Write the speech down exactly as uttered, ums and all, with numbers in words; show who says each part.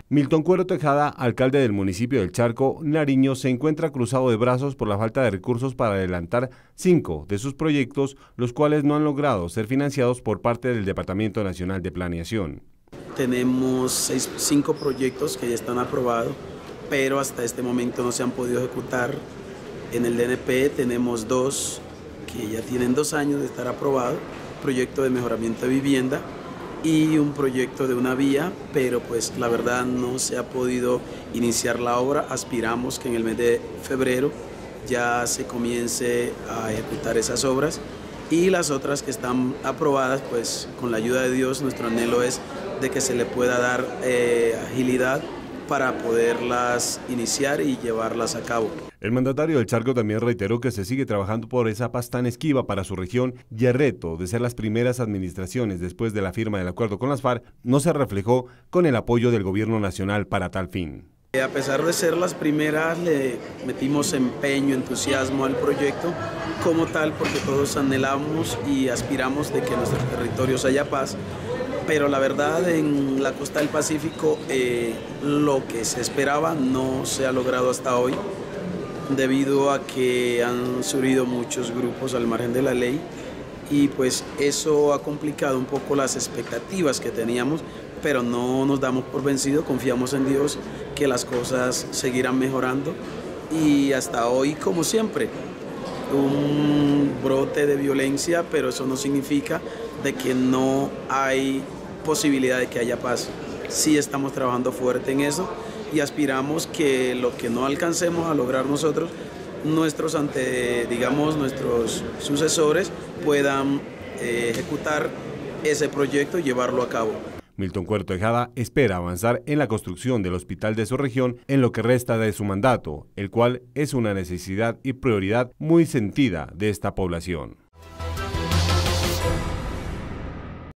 Speaker 1: Milton Cuero Tejada, alcalde del municipio del Charco, Nariño, se encuentra cruzado de brazos por la falta de recursos para adelantar cinco de sus proyectos, los cuales no han logrado ser financiados por parte del Departamento Nacional de Planeación.
Speaker 2: Tenemos seis, cinco proyectos que ya están aprobados, pero hasta este momento no se han podido ejecutar. En el D N P tenemos dos que ya tienen dos años de estar aprobados, proyecto de mejoramiento de vivienda y un proyecto de una vía, pero pues la verdad no se ha podido iniciar la obra. Aspiramos que en el mes de febrero ya se comience a ejecutar esas obras, y las otras que están aprobadas, pues con la ayuda de Dios, nuestro anhelo es de que se le pueda dar eh, agilidad para poderlas iniciar y llevarlas a cabo.
Speaker 1: El mandatario del Charco también reiteró que se sigue trabajando por esa paz tan esquiva para su región, y el reto de ser las primeras administraciones después de la firma del acuerdo con las FARC no se reflejó con el apoyo del gobierno nacional para tal fin.
Speaker 2: A pesar de ser las primeras, le metimos empeño, entusiasmo al proyecto como tal, porque todos anhelamos y aspiramos de que en nuestros territorios haya paz. Pero la verdad, en la costa del Pacífico eh, lo que se esperaba no se ha logrado hasta hoy, debido a que han surgido muchos grupos al margen de la ley, y pues eso ha complicado un poco las expectativas que teníamos, pero no nos damos por vencidos, confiamos en Dios que las cosas seguirán mejorando, y hasta hoy, como siempre, un brote de violencia, pero eso no significa de que no hay posibilidad de que haya paz. Sí estamos trabajando fuerte en eso y aspiramos que lo que no alcancemos a lograr nosotros, nuestros ante, digamos, nuestros sucesores puedan eh, ejecutar ese proyecto y llevarlo a cabo.
Speaker 1: Milton Cuero Tejada espera avanzar en la construcción del hospital de su región en lo que resta de su mandato, el cual es una necesidad y prioridad muy sentida de esta población.